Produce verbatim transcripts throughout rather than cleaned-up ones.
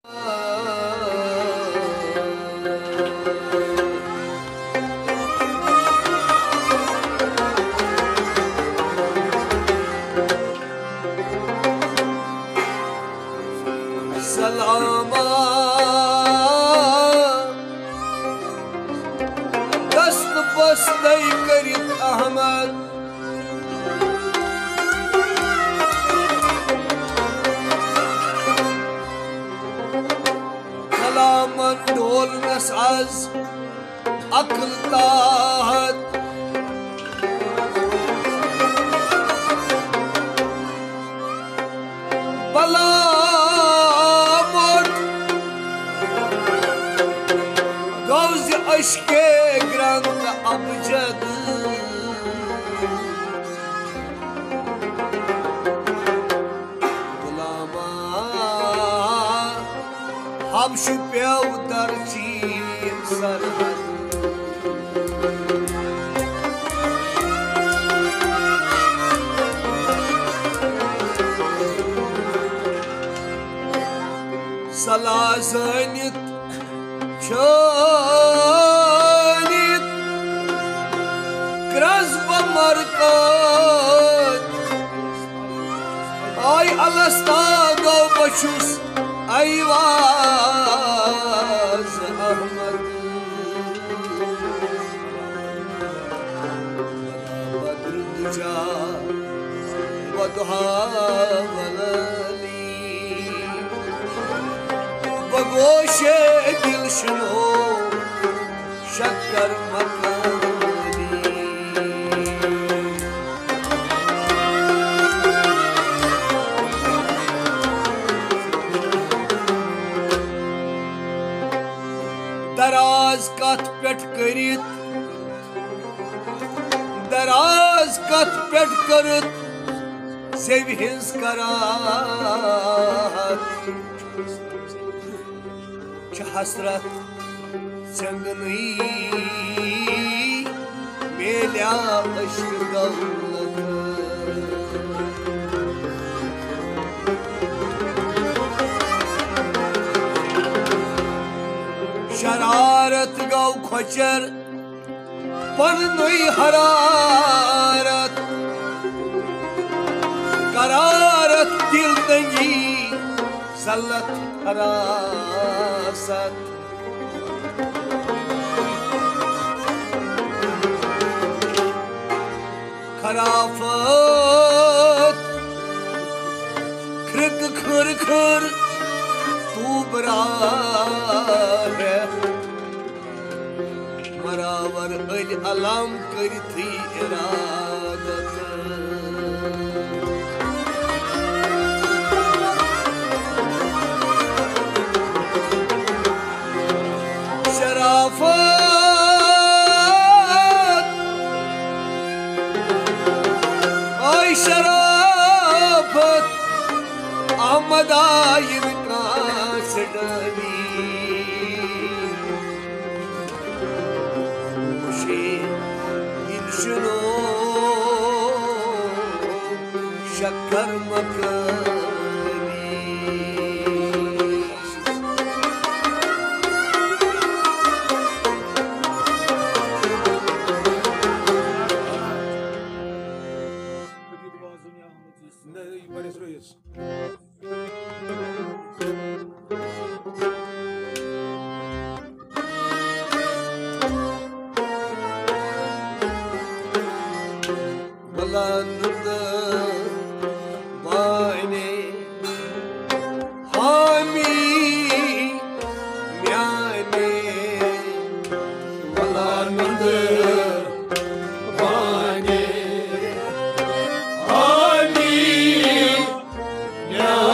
सलामा दस्त बस्ते करित अहमद कलामन ढोल नसाज अक्ल ताहत बला अश्के ग्रंथ अबजद गुलामा हम शुप्यव दरचीन सरहद सलाजनित छानित क्रज़ब मरकत आई अलस्ता गो बशुस आवाज अहमद बद्र दुजा वदुहा वलली बगोशे दिल शनो शक्कर मकानी दराज कथ पेट करित दराज कथ पेट करत सेव हिंस करात हसरत संगनी मेल्या अश्क दौलत शरारत गौ खोचर पन्नुई हरारत करारत दिल तंगी सल्लत हरासत खराफत खृक खर खर तू बरा है मरावर अल अलम करती इरादत शराफत आई शराफत अहमद आयन का सडली मुशे इनशनो शक्कर मकानी बुलंद बाने हामी म्याने बुलंद बाने हामी म्याने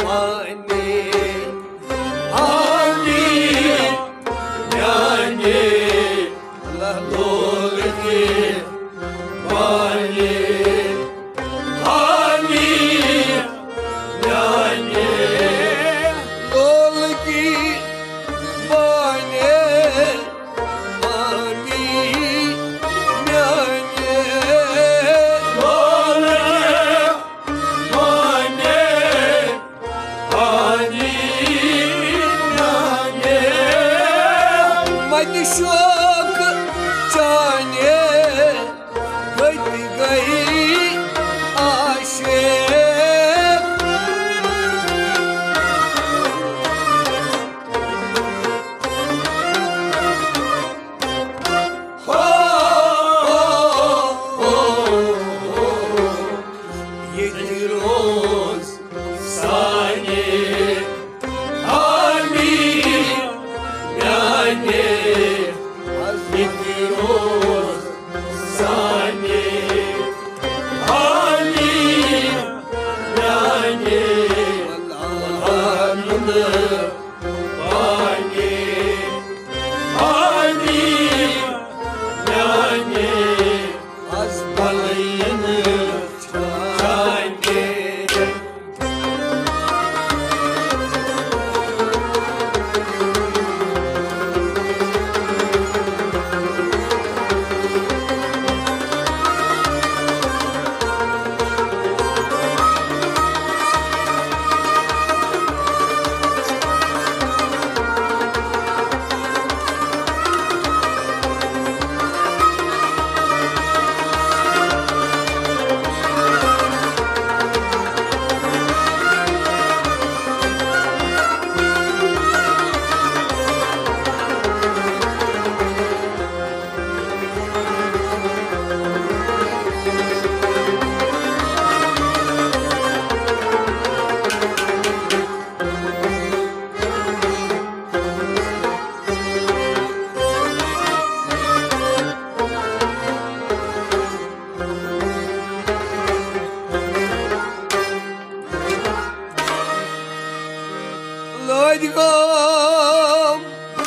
Lodgom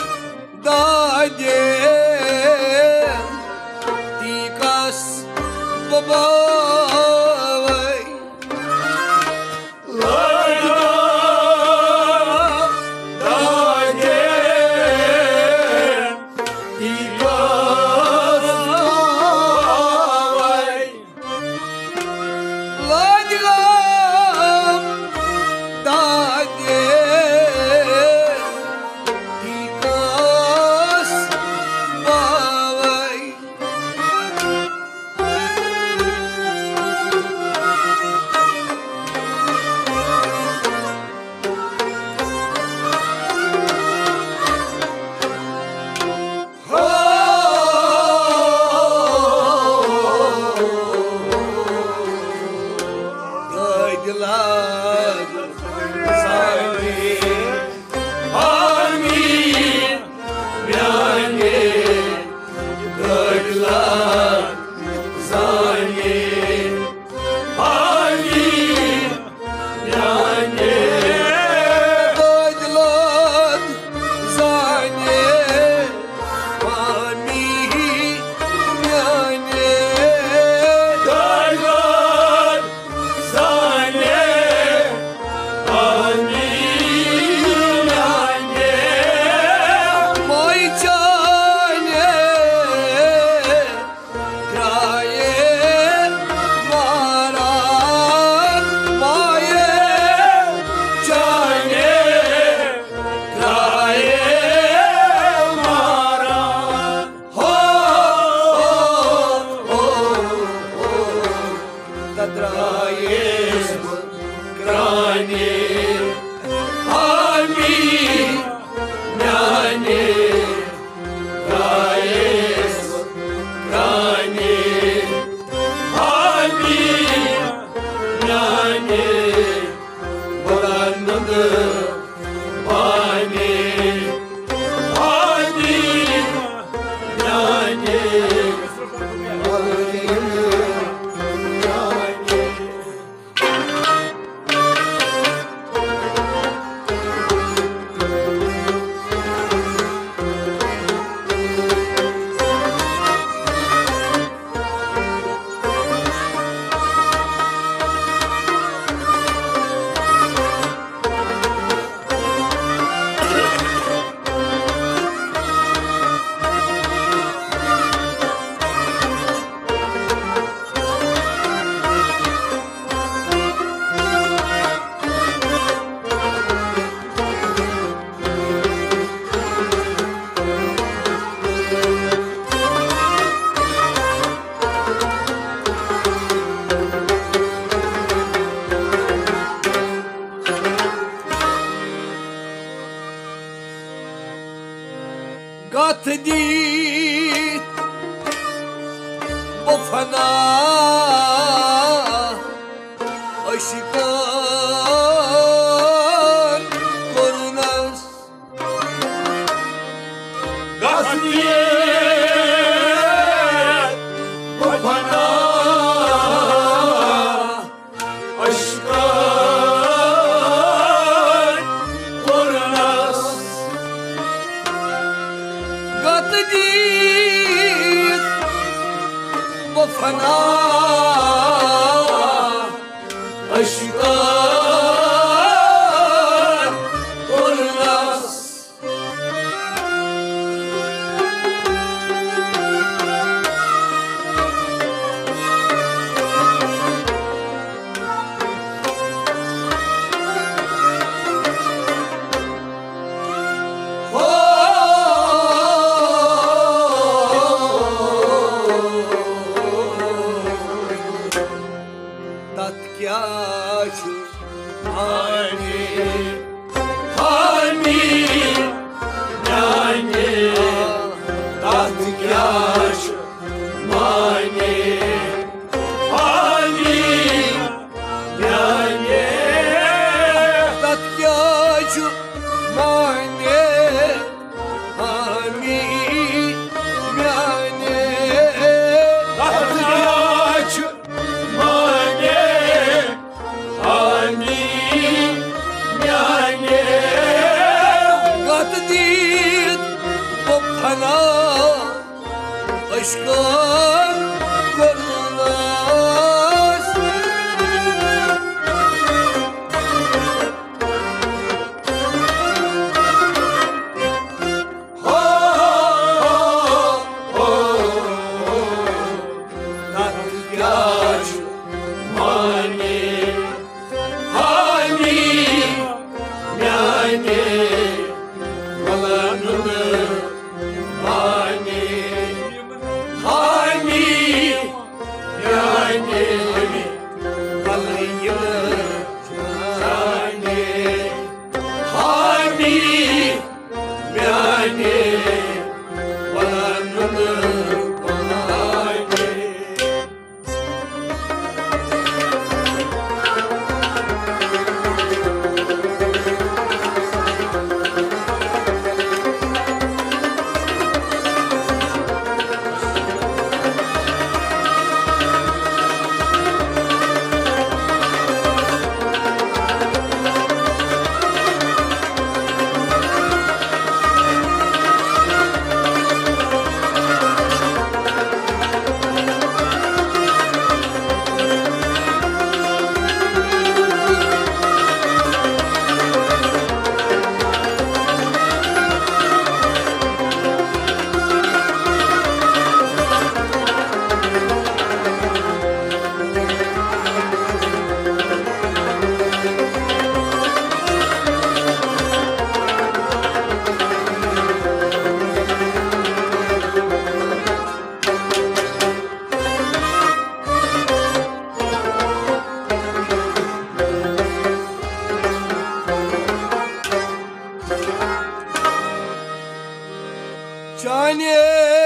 dade tikas babay Lodgom dade tikas babay Lodgom dade قتديت بفناء أشكال قرناس قتديت بفناء أشكال قرناس قتديت بفناء أشكال قرناس Tatyachu Hani, hani, yani, tatyachu, mani, hani, yani, Tatyachu mane Ami Myane tatyachu, mani, hani, yani, Qatdit Bopana Aşkar Kurnas tatyachu, mani, hani, yani, yalanını, hani, hani, yani, Alayını yani, hani, yani, yalanını, hani. Cane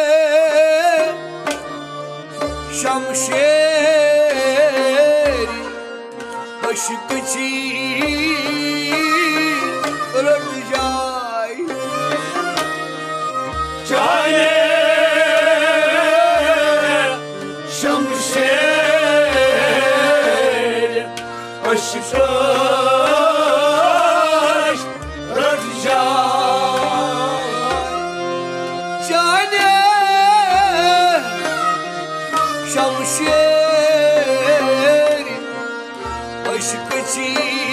Şamşer Aşkıçı Rıcay Cane Şamşer aşkış rıcay Cane Şamşer Aşkıçı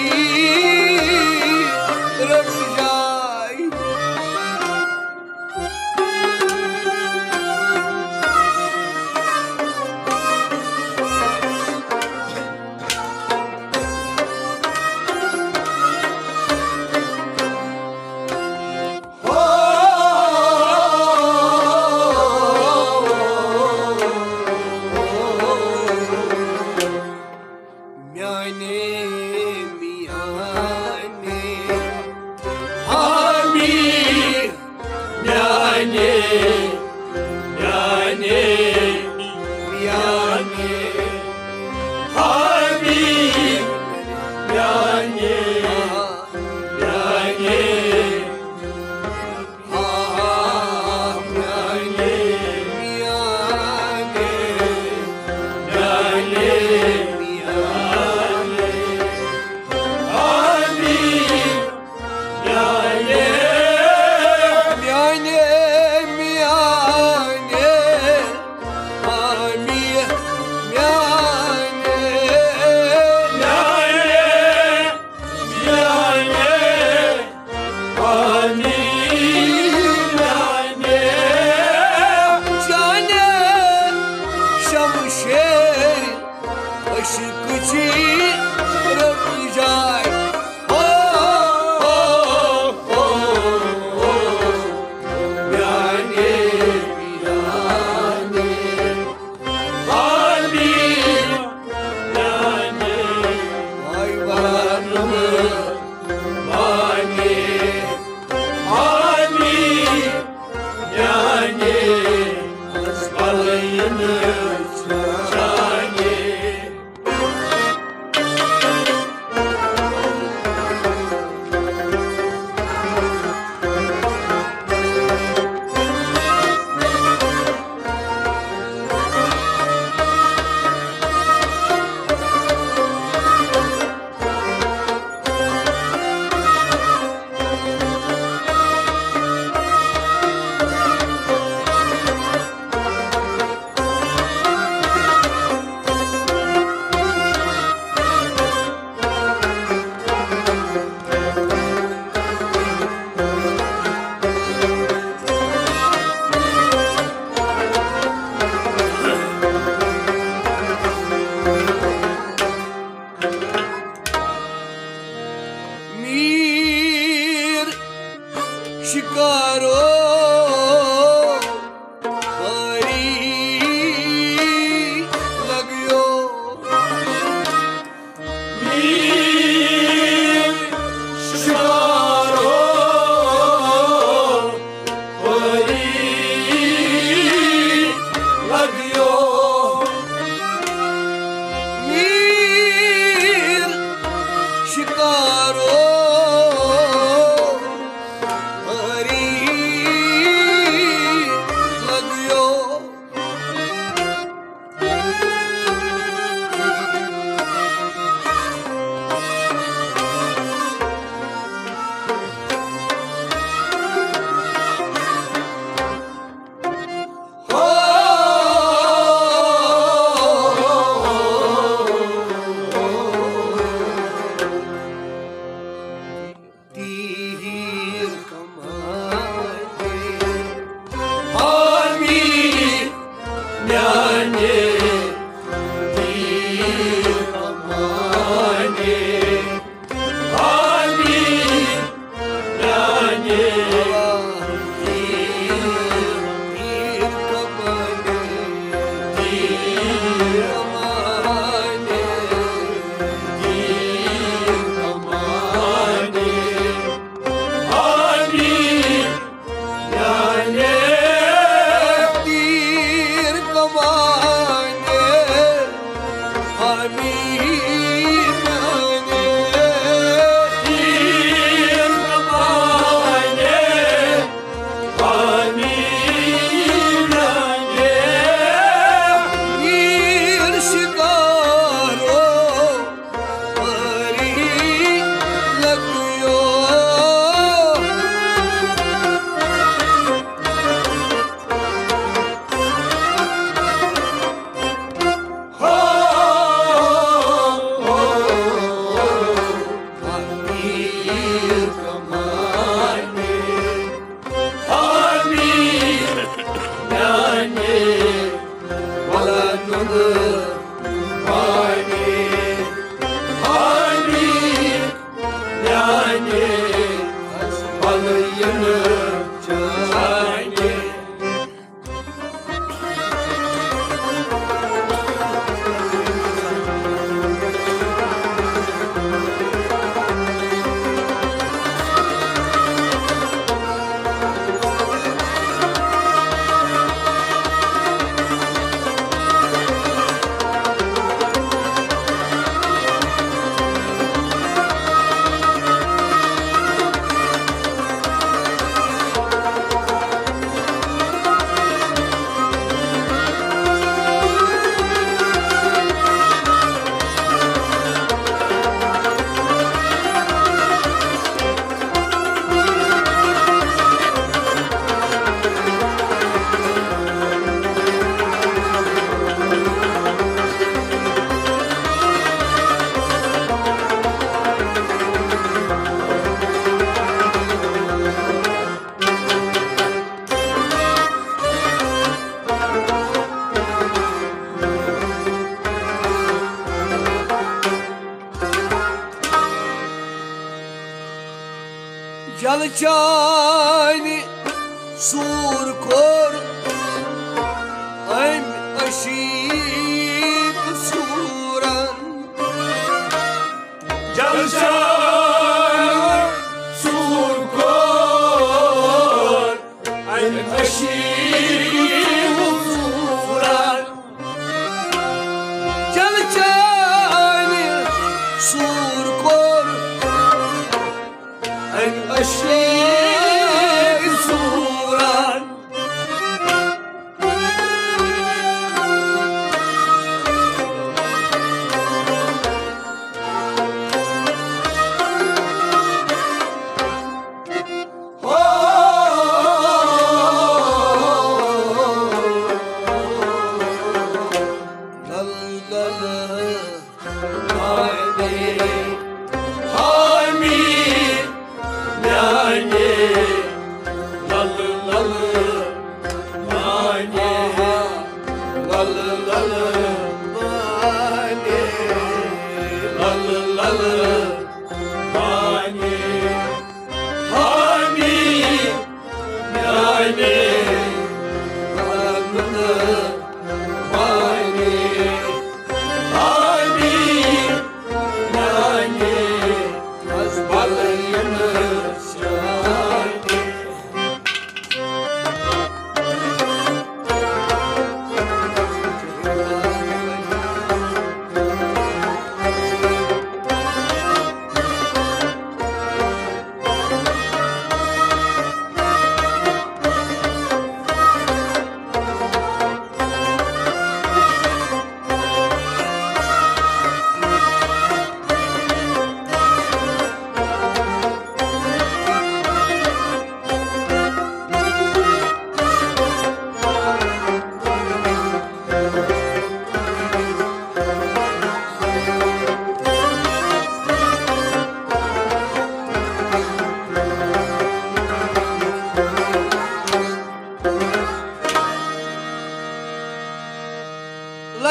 Rıcay शिकारो हरी लगियो मीर शिकारो हरी लगियो मीर शिकारो हरी लगियो तीर कमाए हामी न्याने तीर कमाने हामी न्याने तीर कमाने तीर कमाने तीर कमाने हामी न्याने तीर कमाने हामी नाने तीर कमाने हामी न्याने मीर शिकारो हरी लगियो हो तीर कमाने हामी न्याने वाला नुद पाने हामी न्याने बलयन जाने जल चानि सूर खोर अम अशीक सूरन जलशान सूर खोर अन अशीर सूरन जल चानि सूर खोर अम अशीक सूरन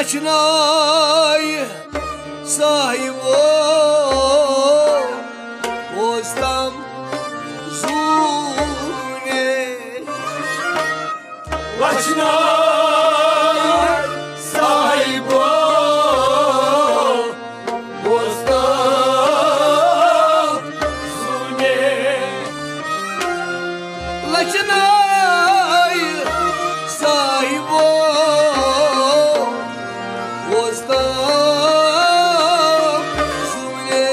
लचनाय साहिबो पोस्तम zune लचनाय साहिबो पोस्तम zune लचनाय साहिबो पोस्तम zune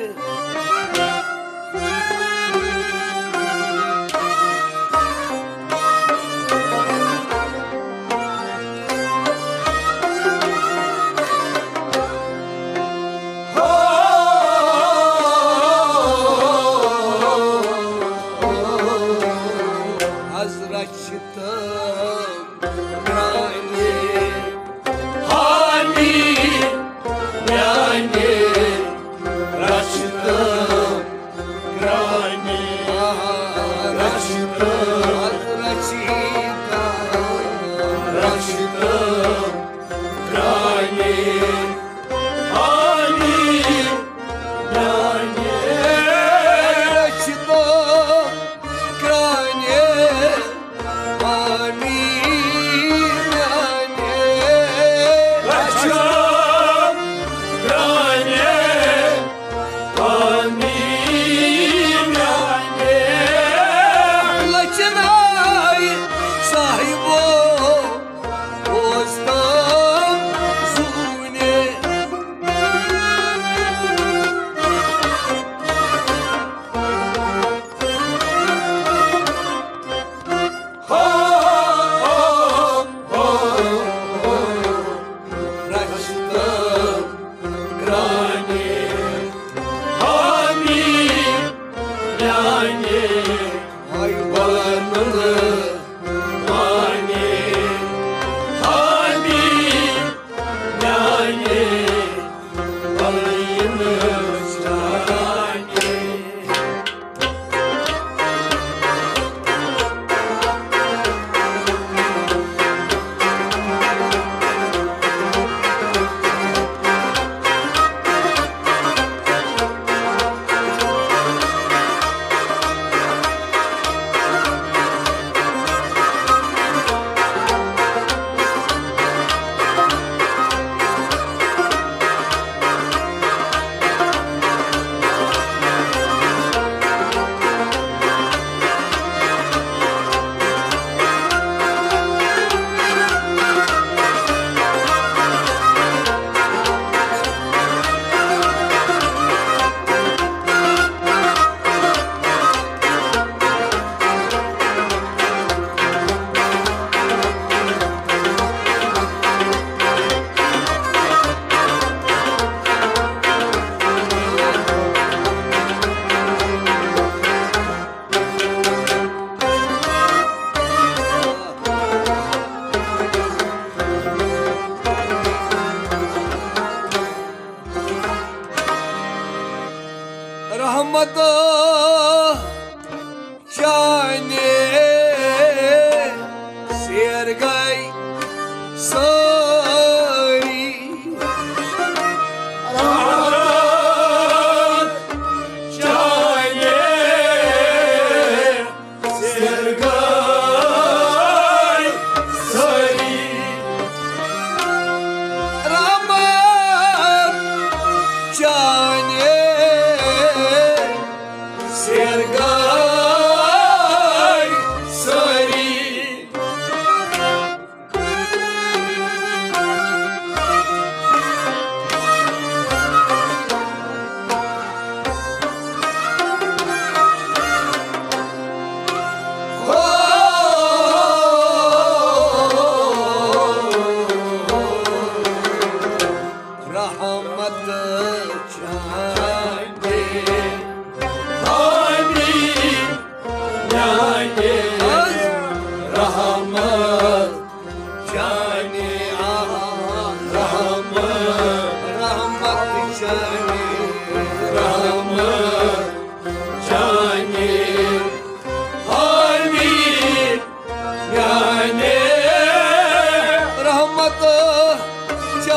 रहमत जाने शेर गई सारी रहमत जाने शेर गई सारी रहमत जाने शेर गई सारी रहमत जाने रहमत जाने रहमत रहमत जाने रहमत जाने हानी जाने रहमत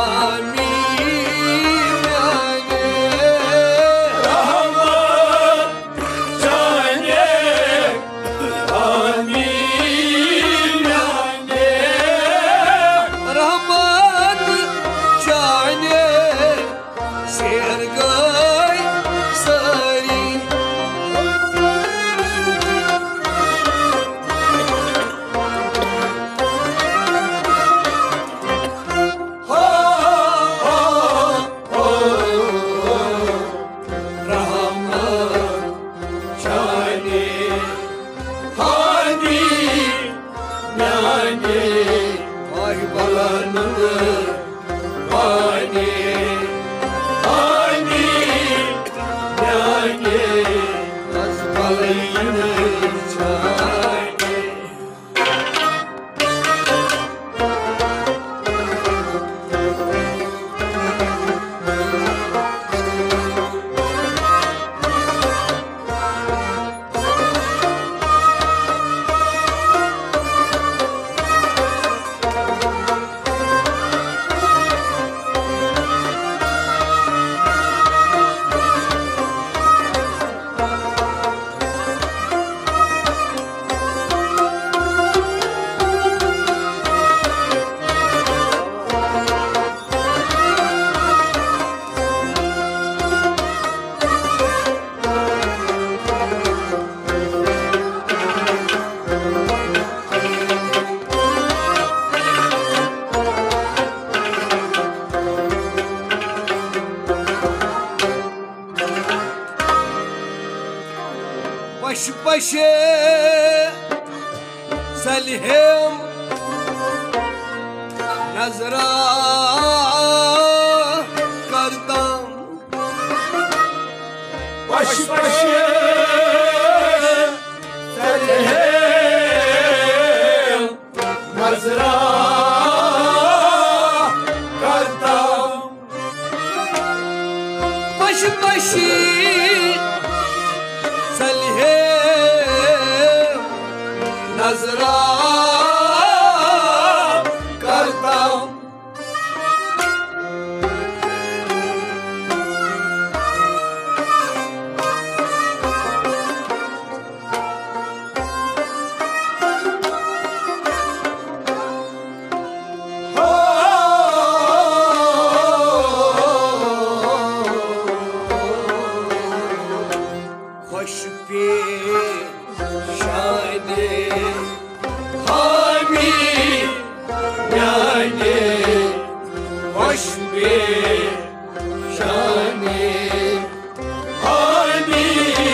Başı başı Salihim Nazra Kardan Başı başı Salihim Nazra Kardan Başı başı Salihim Nazra Kardan Hoş bir şahane Hami yani Hoş bir şahane Hami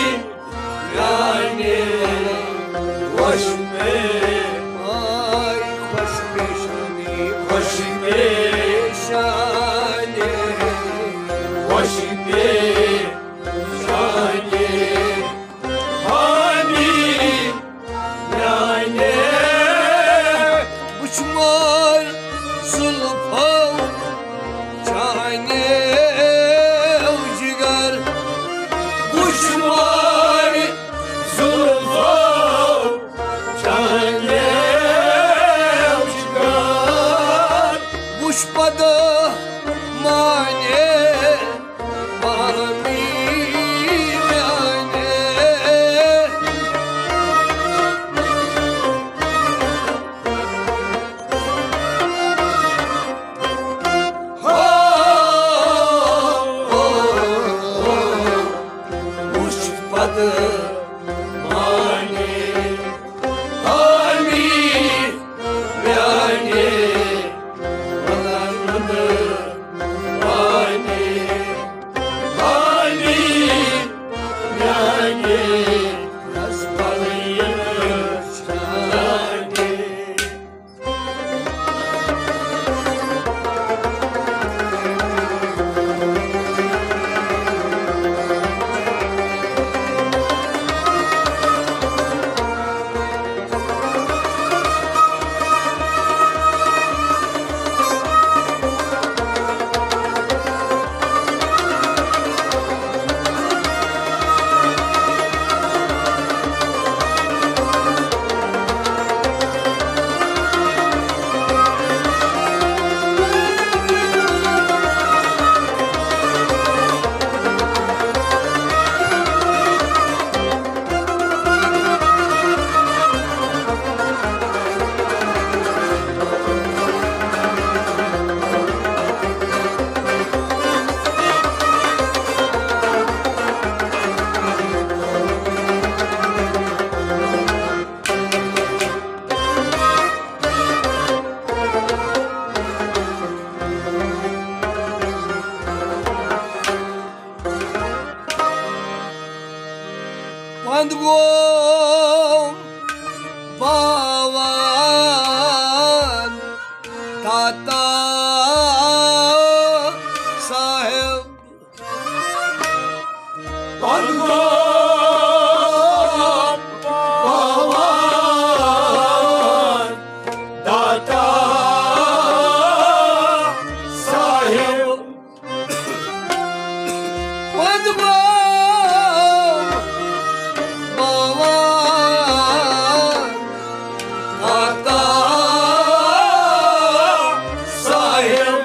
yani Hoş bir Ay hoş bir şahane Hoş bir şahane Hoş bir şahane Uçmar zulfav Çane ucigar Uçmar zulfav Çane ucigar Uçpada mane Mami mane Uçmadı mani Hami yani Yalanladı مدغوم باوان تاتا صاحب مدغوم باوان تاتا صاحب مدغوم باوان تاتا صاحب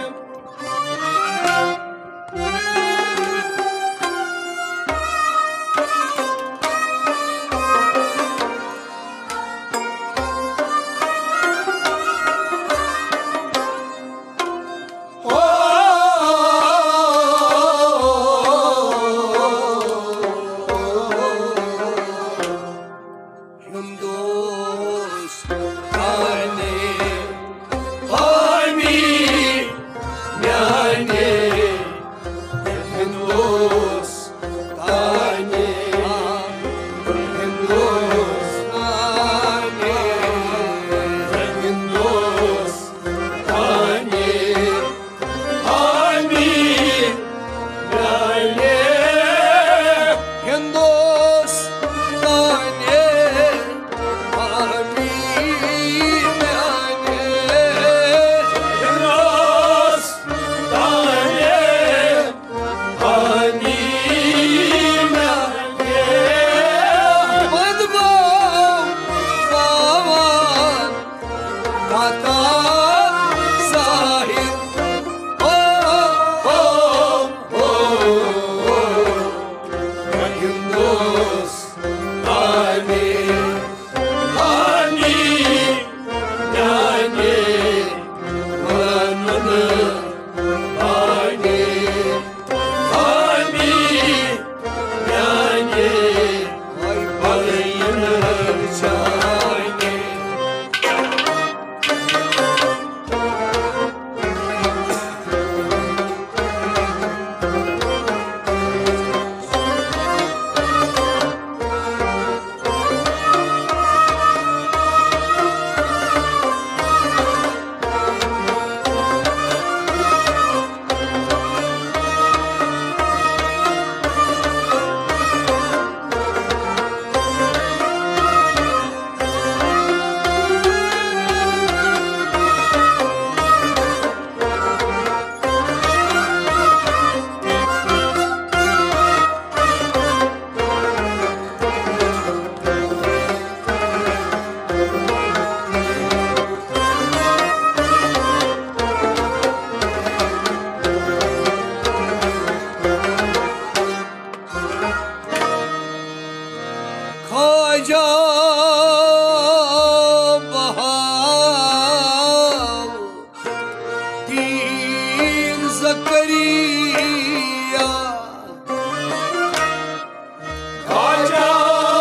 Hoca Bahav Pir Zakariya Hoca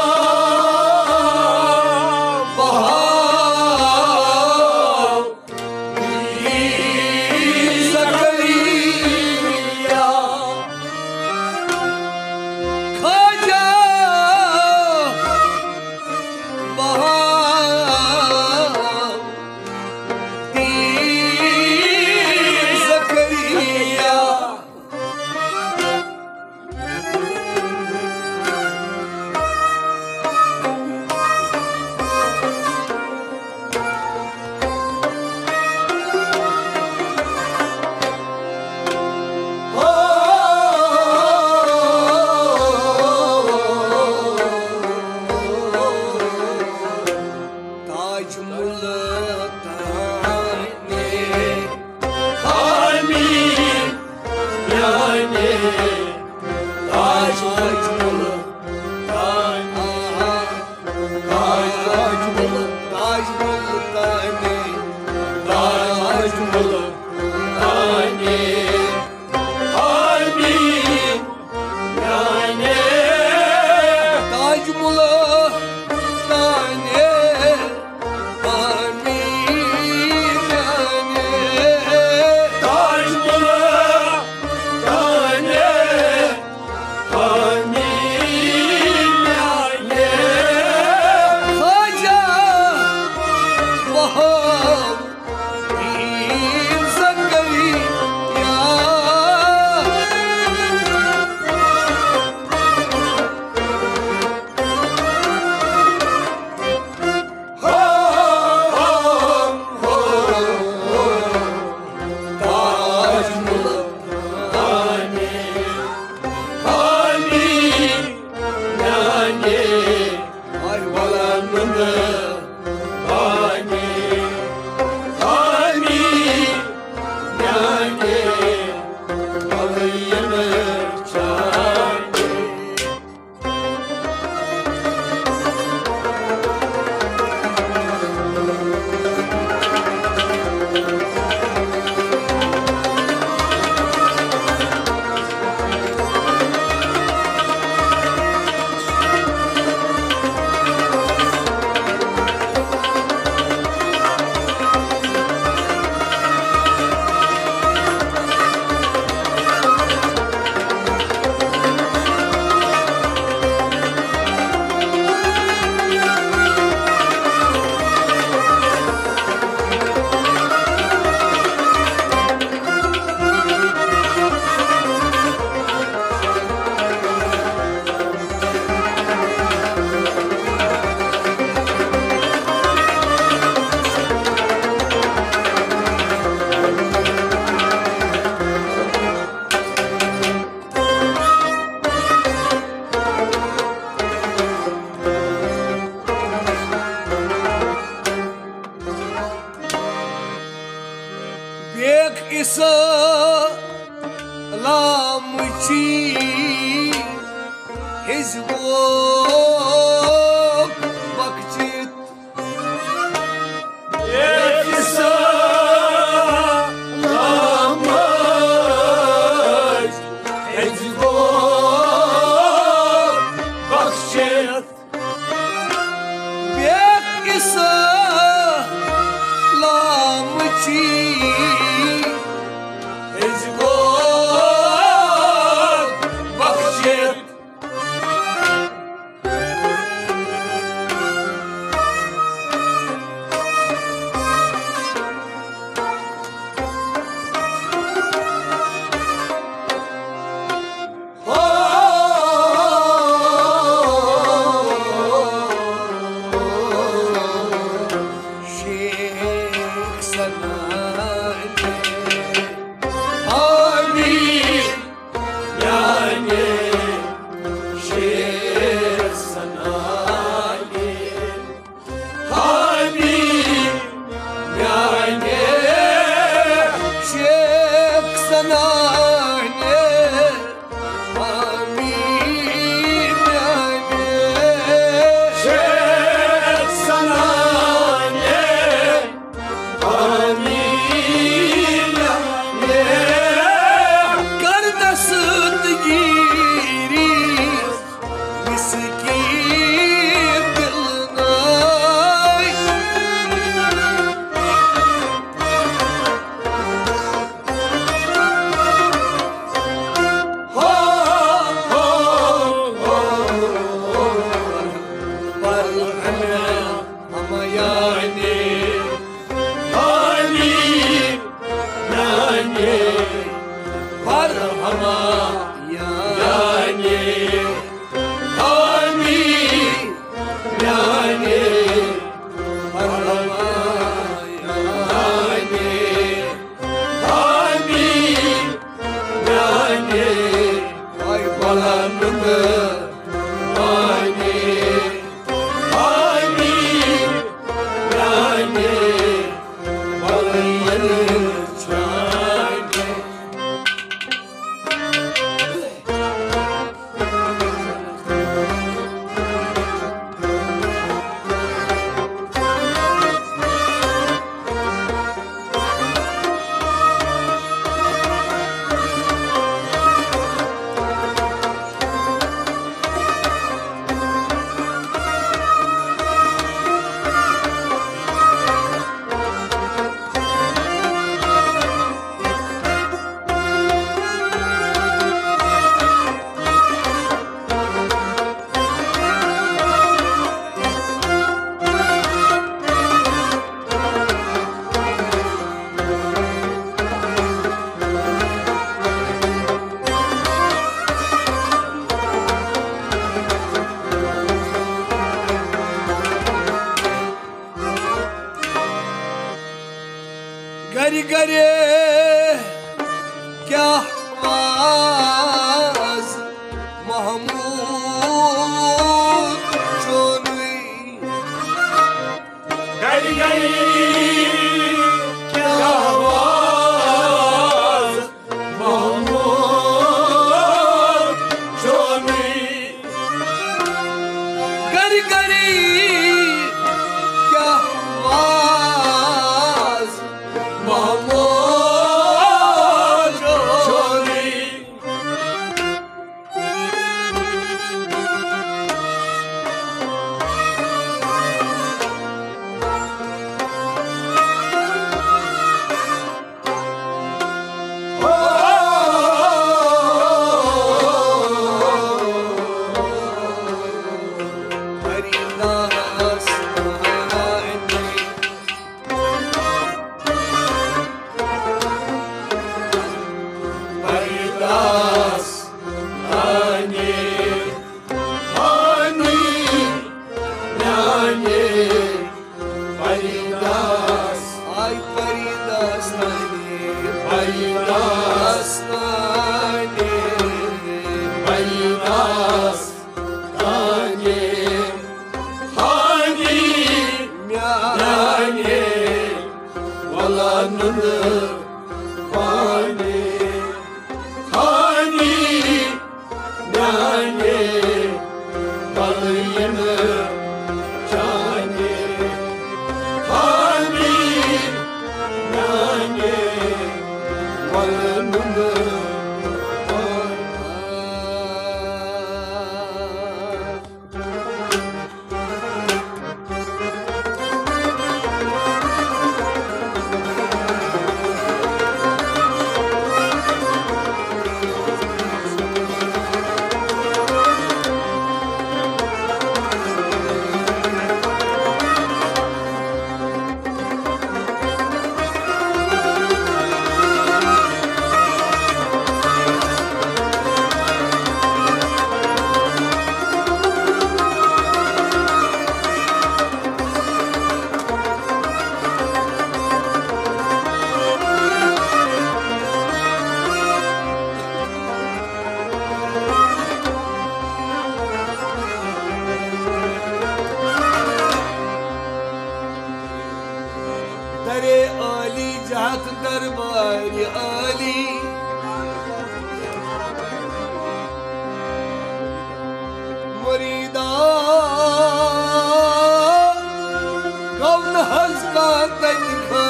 Bahav Pir Zakariya Hoca İslam'cı Hizbok bakçıt Yeksalamız Hizbok bakçıt Bek İslam'cı Hizbok bakçıt Şeyh Sanani Amin yani Şeyh Sanani Amin yani Şeyh Sanani Amin yani Şeyh Sanani Amin yani Kardeşin girir miskin diline Ho ho ho var ana ama yani Amin yani var ama yani yani Amin yani var ama yani Amin yani Vay balamını Amin Amin yani balayını yani गरी गरे क्या आवाज महमूद चोनवी Gari gari क्या आवाज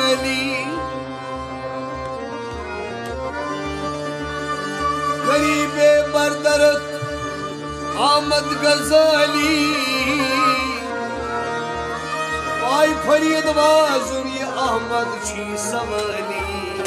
अली गरीबे बरदरत आमद गजाली आई फरीद बाजुरी अहमद छी सवाली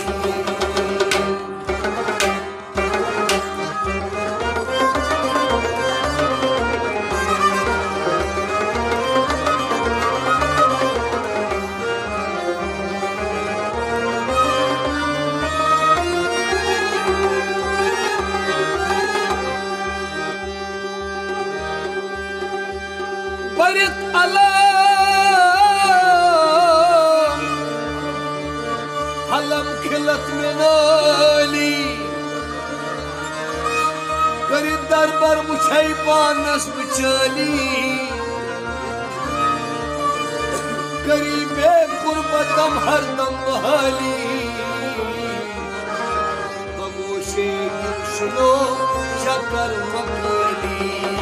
बरित अलाम हलम खिलत में नाली करी दरबार मुछाई पानस बिचली करी बे कुर्बतम हरदम बहाली बगोशे सुनो शकर मकली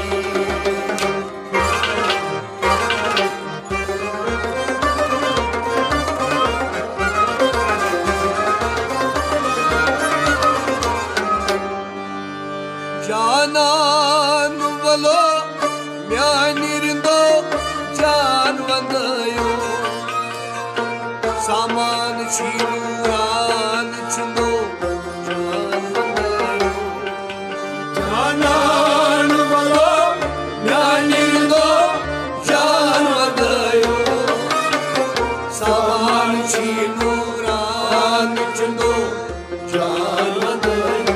जानान वलो म्यानिरिंदो जान वंदयो सामान छीनुरान छिंदो जान वंदयो जानान वलो म्यानिरिंदो जान वंदयो सामान छीनुरान छिंदो जान वंदयो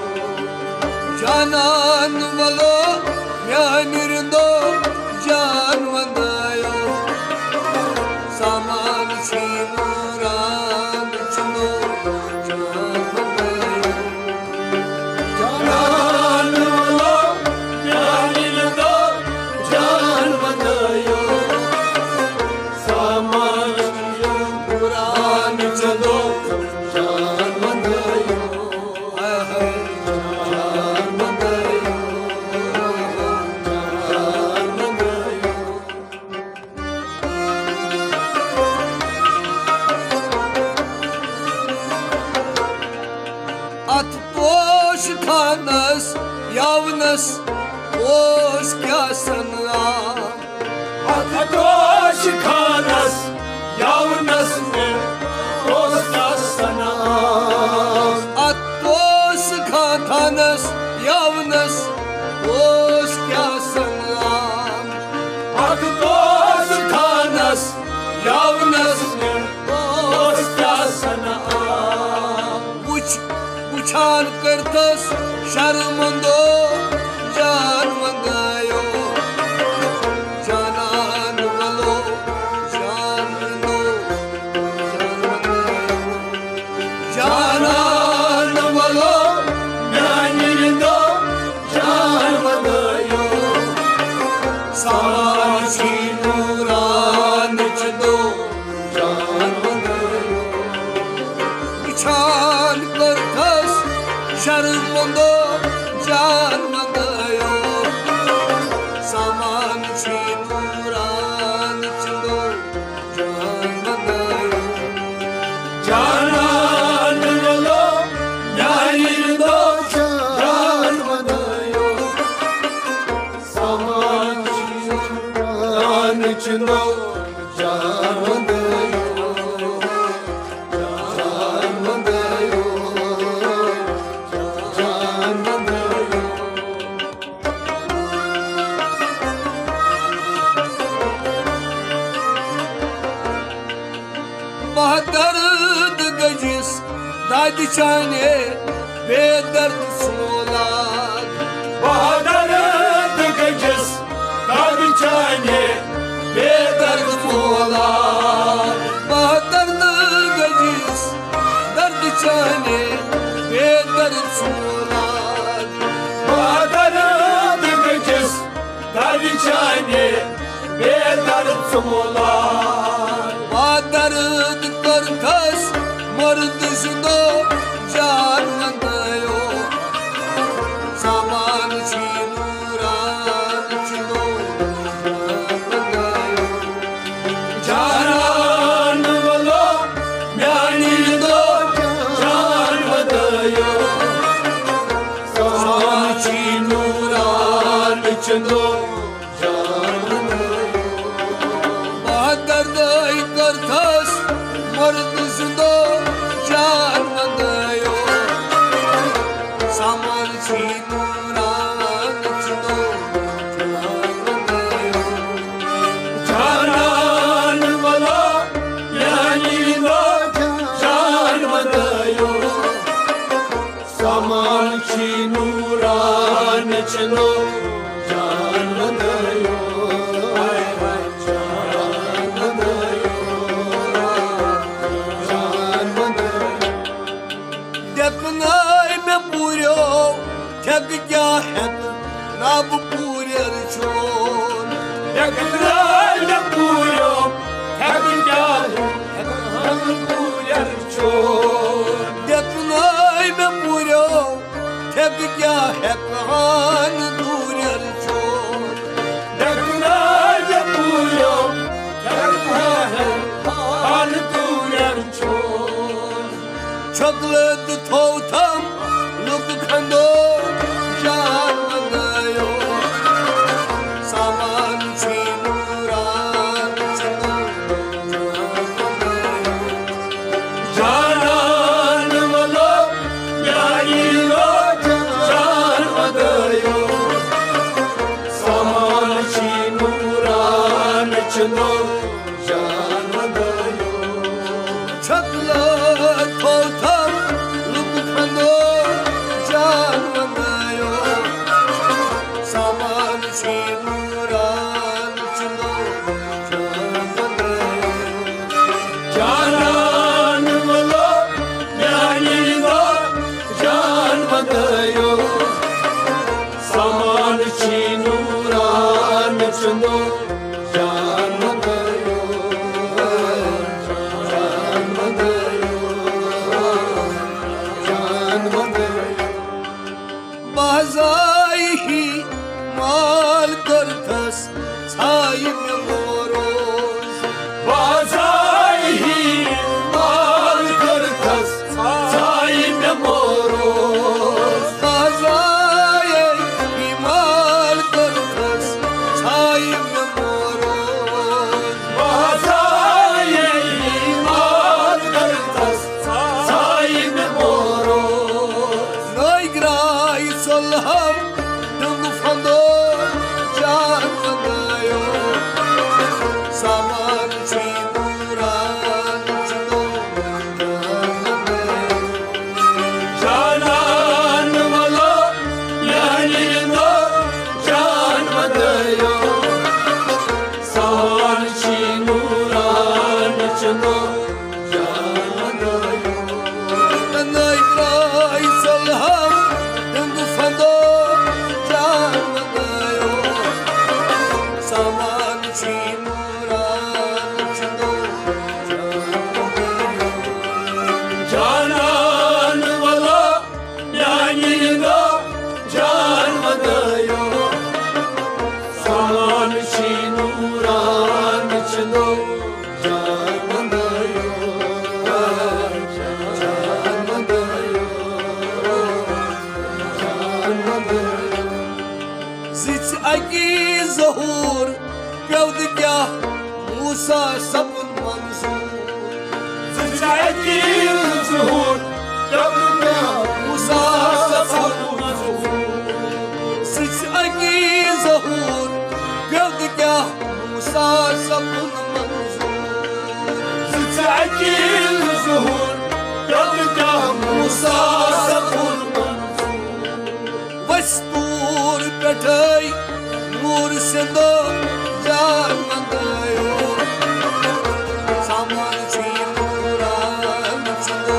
जानान वलो म्यानिरिंदो जान वंदयो सामान छीनुरान छिंदो जान वंदयो जानान वलो म्यानिरिंदो जान वंदयो सामान छीनुरान छिंदो जान वंदयो अथ पोश खानस यावनस पोश क्या सना अथ पोश खानस यावनस पोश क्या सना अथ पोश खानस यावनस पोश क्या सना अथ पोश खानस यावनस पोश क्या सना उछाल करतस शर्मंदो जान वंदयो जानान वलो जान वंदो जानान वलो म्यानिरिंदो जान वंदयो सामान छीनुरान छिंदो जान वंदयो उछाल करतस शर्मंदो जान वंदयो सामान छीनुरान छिंदो जान वंदयो जानान वलो म्यानिरिंदो जान वंदयो सामान छीनुरान छिंदो जान वंदयो जान वंदयो जान वंदयो बहदर्द गजिस दाद चाने बेदर्द सोलाद बहदर्द गजिस दाद चाने बेदर्द सोलाद बहदर्द गजिस दर्द चाने बेदर्द सोलाद बहदर्द गजिस दाद चाने बेदर्द सोलाद दर्द करथस मर्द सुदो जान वंदयो सामान छीनुरान छिंदो जान वंदयो जानान वलो चंदो जान वंदयो बहादुर दई करथस मर्द सुंदो जान वंदयो सामान छीनु रान चंदो जान वंदयो जान वाला यानी लो जान वंदयो सामान छीनु रान चंदो जान वंदयो जान वंदयो जान वंदयो देखनाय में पूरो ठग क्या है नाब पूरे छोर देखनाय में पूरो ठग क्या है हम पूरे छोर देखनाय में पूरो ठग क्या है कहान दूरे छोर देखनाय में पूरो ठग क्या है हम पूरे छोर चॉकलेट थोथम लुक खंडो जान वंदयो सामान छीनु रान चंदो जान वंदयो जान वाला यानी लो जान वंदयो सामान छीनु रान चंदो जान वंदयो चॉकलेट थोथम लुक खंडो जान वंदयो सामान छीनु रान चंदो जान वंदयो जान वाला यानी लो जान वंदयो सामान छीनु रान चंदो जान वंदयो जान वंदयो जान वंदयो बाजाई ही माल करथस छाई में मोरोज बाजाई ही माल करथस साई में मोरोज बाजाई ही माल करथस छाई में मोरोज बाजाई ही माल करथस साई में मोरोज नई ग्राई सोलहम डंग फंदो जान वंदयो सामान छीनु रान चंदो जान वंदयो जान वाला यानी लो जान वंदयो सामान छीनु रान चंदो जान वंदयो नई ग्राई सोलहम डंग फंदो जान वंदयो सामान छीनु रान चंदो जान वंदयो जान वाला यानी लो जान वंदयो सामान छीनु रान चंदो जान वंदयो जान वंदयो जान वंदयो जिच अकी ज़हूर प्यौद क्या मूसा सपन मंजूर ज़िंदगी ज़हूर जब मैं मूसा सपन जिच अकी ज़हूर प्यौद क्या मूसा सपन मंजूर ज़िंदगी ज़हूर जब क्या मूसा सपन वस्तूर पेठै नूर सिंदो जान वंदयो सामान छीनु रान चंदो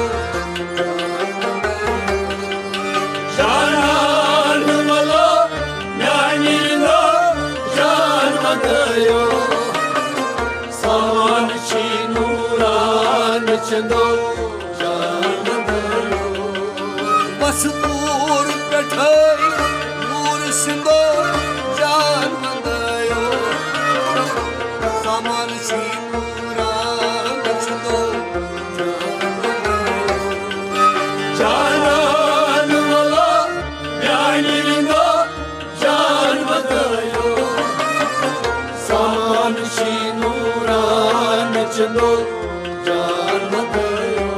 जान वाला यानी लो जान वंदयो सामान छीनु रान चंदो जान वंदयो वस्तूर पेठै नूर सिंदो जान वंदयो सामान छीनु रान चंदो जान वंदयो जान वाला यानी लो जान वंदयो चंदो जान गयो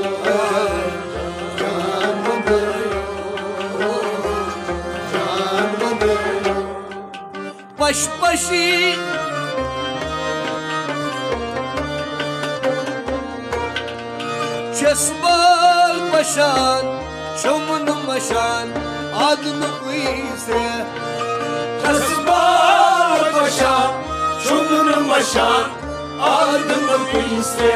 जान गयो जान गयो पशपशी Çesbal başan, çamın maşan, adını kuyse. Çesbal başan, çamın maşan, adını kuyse.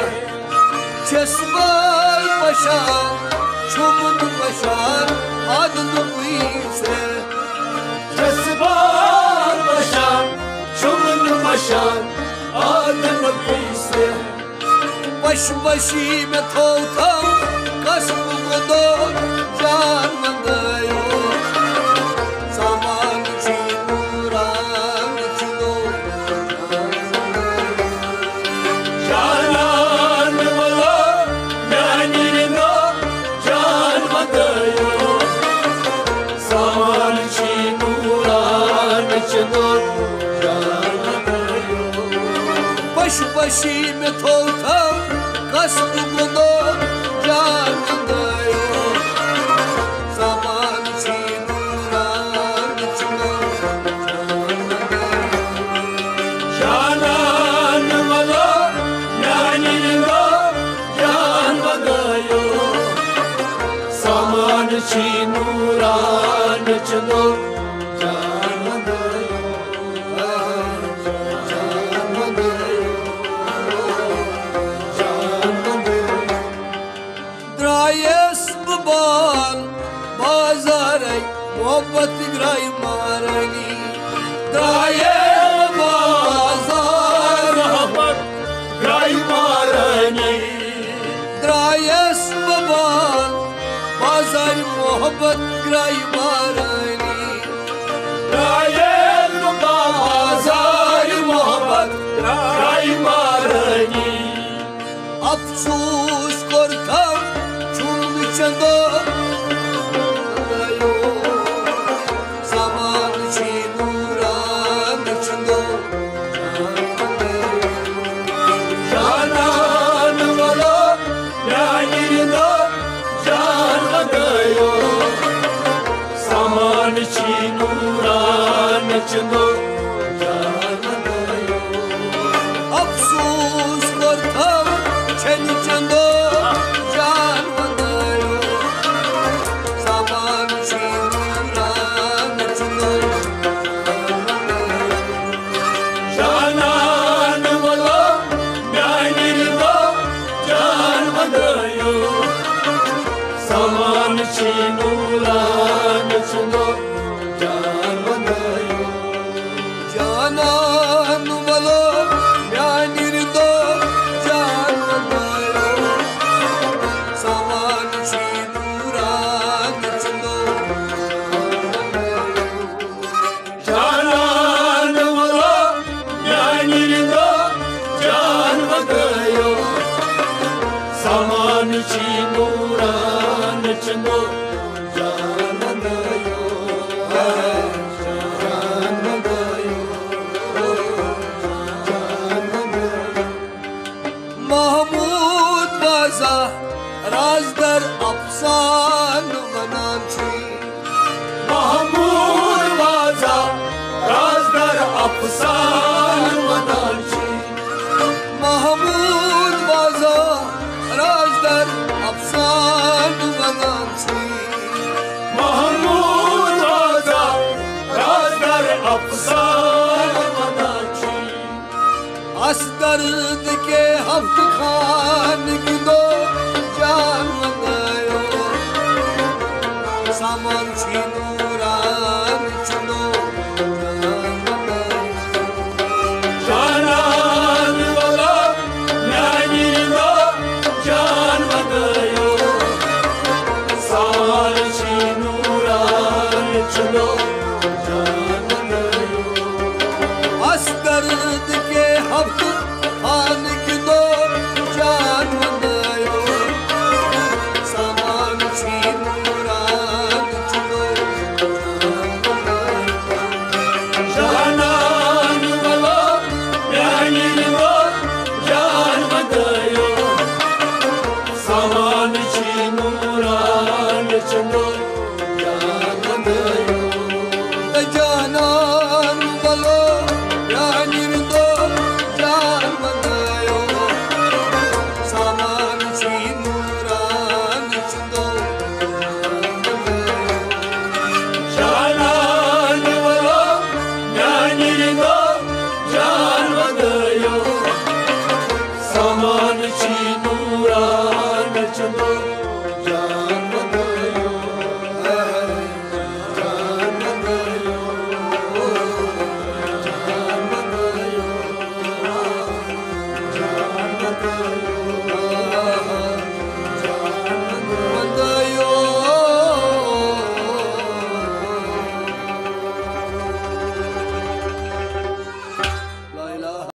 Çesbal başan, çamın maşan, adını kuyse. Çesbal başan, çamın maşan, adını kuyse. Baş başı me toltam, kasbu kadar can mandayo. Zaman için nuran için o. Canan vala, yanirino, can mandayo. Zaman için nuran için o. Can mandayo. Baş başı me toltam, kasbu kadar can mandayo. Zaman için nuran için o. Canan vala, yanirino, can mandayo. Zaman için nuran için o. Can mandayo. Can mandayo. Drayes baban bazaray mohabbat gray marani Drayes bazar Rahmat gray marani Drayes baban bazar mohabbat gray marani Rayel bazar mohabbat gray marani Afsus kortam çumlu çando Zaman için nuran içinde Canan vala, yanirino, can mandayo. Zaman için nuran için o. Can mandayo. Afsus kortam çeni çando can mandayo Zaman için nuran içinde Canan vala, yanirino, can mandayo. Zaman için nuran için o. Can mandayo. Canan vala yanirdo can mandayo Zaman için nuran içinde Canan vala, yanirino, can mandayo. Zaman için nuran için o. Can mandayo. Can mandayo. Can mandayo. Mahmud baza razdar afsan mananchi Mahmud baza, razdar afsan mananchi. Mahmud baza razdar afsan mananchi Mahmud baza, razdar afsan mananchi. Asdard ke haft khan gido can mandayo Zaman için nuran içinde Canan vala, yanirino, can mandayo. Zaman için nuran için o. Can